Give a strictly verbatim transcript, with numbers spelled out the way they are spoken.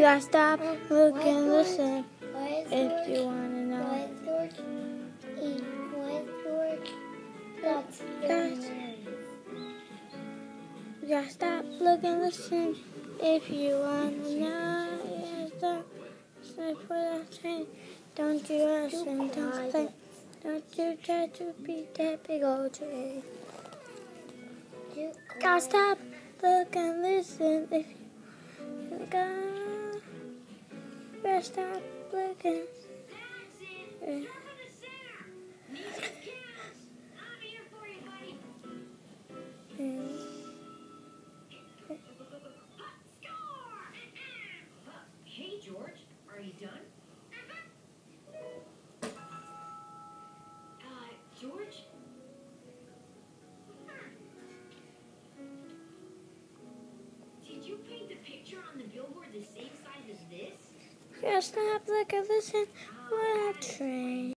gotta stop, look, and listen if you wanna know. You gotta stop, look, and listen if you wanna know. Yeah, stop, stop for that train. Don't you rush and don't play. Don't you try to beat that big old train. Gotta stop, look, and listen if you gotta. Gotta stop, look, and listen. Hey, George, are you done? Uh, George? Did you paint the picture on the billboard the same size as this? Gotta stop, look, and listen for that train.